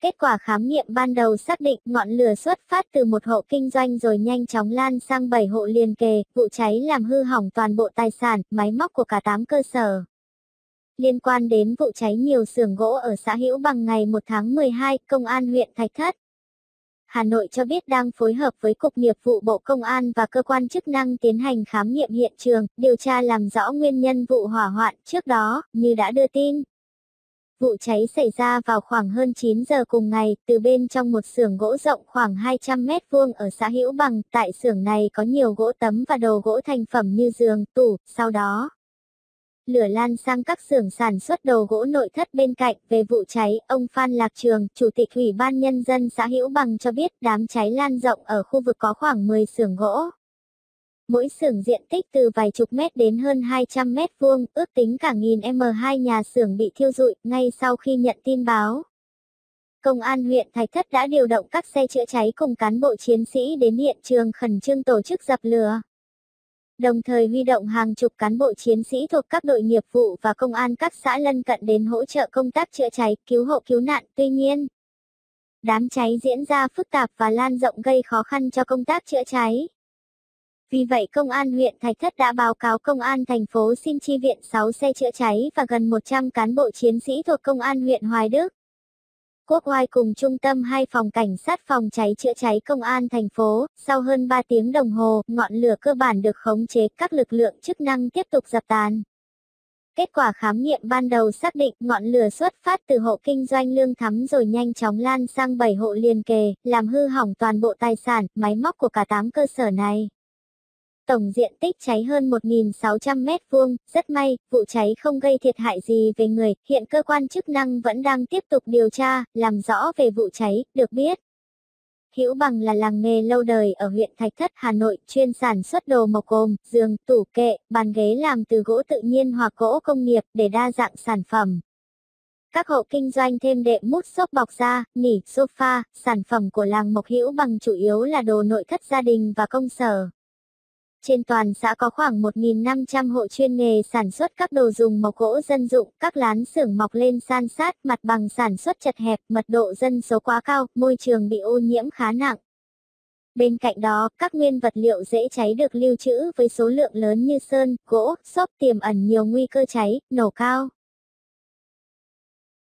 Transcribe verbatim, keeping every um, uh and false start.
Kết quả khám nghiệm ban đầu xác định ngọn lửa xuất phát từ một hộ kinh doanh rồi nhanh chóng lan sang bảy hộ liền kề, vụ cháy làm hư hỏng toàn bộ tài sản, máy móc của cả tám cơ sở. Liên quan đến vụ cháy nhiều xưởng gỗ ở xã Hữu Bằng ngày một tháng mười hai, Công an huyện Thạch Thất, Hà Nội cho biết đang phối hợp với Cục Nghiệp vụ Bộ Công an và cơ quan chức năng tiến hành khám nghiệm hiện trường, điều tra làm rõ nguyên nhân vụ hỏa hoạn. Trước đó, như đã đưa tin, vụ cháy xảy ra vào khoảng hơn chín giờ cùng ngày, từ bên trong một xưởng gỗ rộng khoảng hai trăm mét vuông ở xã Hữu Bằng. Tại xưởng này có nhiều gỗ tấm và đồ gỗ thành phẩm như giường, tủ, sau đó lửa lan sang các xưởng sản xuất đồ gỗ nội thất bên cạnh. Về vụ cháy, ông Phan Lạc Trường, Chủ tịch Ủy ban Nhân dân xã Hữu Bằng cho biết đám cháy lan rộng ở khu vực có khoảng mười xưởng gỗ. Mỗi xưởng diện tích từ vài chục mét đến hơn hai trăm mét vuông, ước tính cả nghìn mét vuông nhà xưởng bị thiêu rụi. Ngay sau khi nhận tin báo, Công an huyện Thạch Thất đã điều động các xe chữa cháy cùng cán bộ chiến sĩ đến hiện trường khẩn trương tổ chức dập lửa, đồng thời huy động hàng chục cán bộ chiến sĩ thuộc các đội nghiệp vụ và công an các xã lân cận đến hỗ trợ công tác chữa cháy, cứu hộ cứu nạn. Tuy nhiên, đám cháy diễn ra phức tạp và lan rộng gây khó khăn cho công tác chữa cháy. Vì vậy Công an huyện Thạch Thất đã báo cáo Công an thành phố xin chi viện sáu xe chữa cháy và gần một trăm cán bộ chiến sĩ thuộc Công an huyện Hoài Đức, Quốc Oai cùng Trung tâm hai phòng cảnh sát phòng cháy chữa cháy Công an thành phố. Sau hơn ba tiếng đồng hồ, ngọn lửa cơ bản được khống chế, các lực lượng chức năng tiếp tục dập tàn. Kết quả khám nghiệm ban đầu xác định ngọn lửa xuất phát từ hộ kinh doanh lương thắm rồi nhanh chóng lan sang bảy hộ liền kề, làm hư hỏng toàn bộ tài sản, máy móc của cả tám cơ sở này. Tổng diện tích cháy hơn một nghìn sáu trăm mét vuông, rất may, vụ cháy không gây thiệt hại gì về người. Hiện cơ quan chức năng vẫn đang tiếp tục điều tra, làm rõ về vụ cháy. Được biết, Hữu Bằng là làng nghề lâu đời ở huyện Thạch Thất, Hà Nội, chuyên sản xuất đồ mộc gồm giường, tủ kệ, bàn ghế làm từ gỗ tự nhiên hoặc gỗ công nghiệp để đa dạng sản phẩm. Các hộ kinh doanh thêm đệm mút, xốp bọc da, nỉ, sofa. Sản phẩm của làng mộc Hữu Bằng chủ yếu là đồ nội thất gia đình và công sở. Trên toàn xã có khoảng một nghìn năm trăm hộ chuyên nghề sản xuất các đồ dùng mộc gỗ dân dụng, các lán xưởng mọc lên san sát, mặt bằng sản xuất chật hẹp, mật độ dân số quá cao, môi trường bị ô nhiễm khá nặng. Bên cạnh đó, các nguyên vật liệu dễ cháy được lưu trữ với số lượng lớn như sơn, gỗ, xốp tiềm ẩn nhiều nguy cơ cháy, nổ cao.